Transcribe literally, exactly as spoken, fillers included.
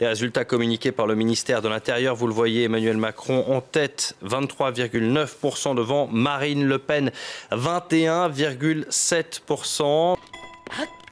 Les résultats communiqués par le ministère de l'Intérieur, vous le voyez, Emmanuel Macron en tête, vingt-trois virgule neuf pour cent devant Marine Le Pen, vingt et un virgule sept pour cent.